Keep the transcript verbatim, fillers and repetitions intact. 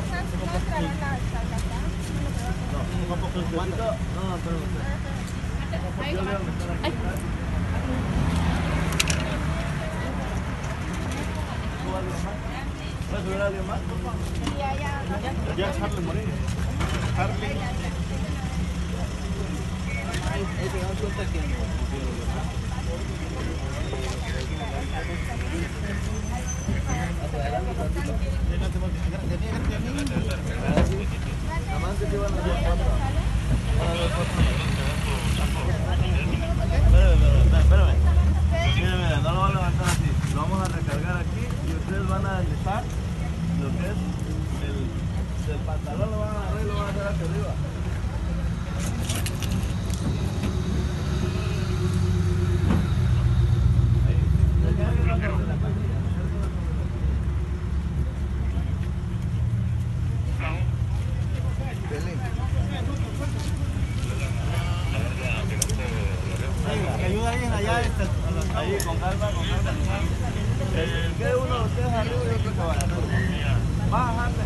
¿Cuánto? No, pero ¿puedes subir a alguien más? Ya, ya. Ya es Harley Moreno. Harley. Ahí te das cuenta que espérame, mira, mira, no lo van a levantar así, lo vamos a recargar aquí y ustedes van a deslizar lo que es el, el pantalón, lo van a agarrar y lo van a hacer hacia arriba. Ayuda ahí, allá, ahí con calma, con calma. El que uno de ustedes arriba y otro que va. Bájate.